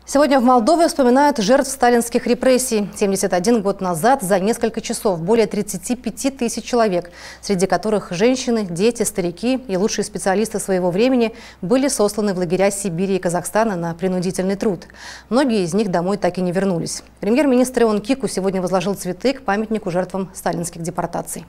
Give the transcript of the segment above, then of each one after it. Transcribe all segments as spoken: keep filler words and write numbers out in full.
Сегодня в Молдове вспоминают жертв сталинских репрессий. семьдесят один год назад за несколько часов более тридцати пяти тысяч человек, среди которых женщины, дети, старики и лучшие специалисты своего времени, были сосланы в лагеря Сибири и Казахстана на принудительный труд. Многие из них домой так и не вернулись. Премьер-министр Ион Кику сегодня возложил цветы к памятнику жертвам сталинских депортаций.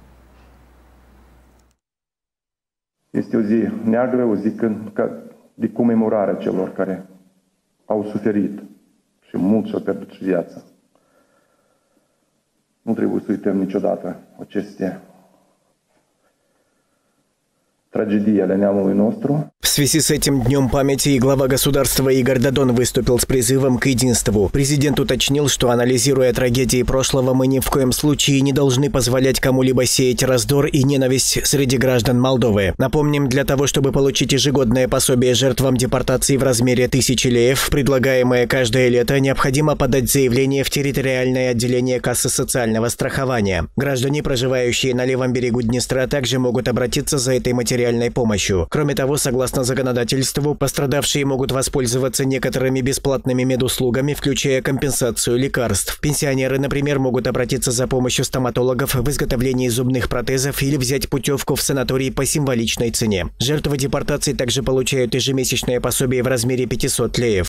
Este o zi neagră, o zi de comemorare a celor care au suferit și mulți și-au pierdut și viața. Nu trebuie să uităm niciodată aceste трагедии ale neamului nostru. В связи с этим днем памяти и глава государства Игорь Додон выступил с призывом к единству. Президент уточнил, что, анализируя трагедии прошлого, мы ни в коем случае не должны позволять кому-либо сеять раздор и ненависть среди граждан Молдовы. Напомним, для того, чтобы получить ежегодное пособие жертвам депортации в размере тысячи леев, предлагаемое каждое лето, необходимо подать заявление в территориальное отделение кассы социального страхования. Граждане, проживающие на левом берегу Днестра, также могут обратиться за этой материальной помощью. Кроме того, согласно законодательству, пострадавшие могут воспользоваться некоторыми бесплатными медуслугами, включая компенсацию лекарств. Пенсионеры, например, могут обратиться за помощью стоматологов в изготовлении зубных протезов или взять путевку в санаторий по символичной цене. Жертвы депортации также получают ежемесячное пособие в размере пятисот леев.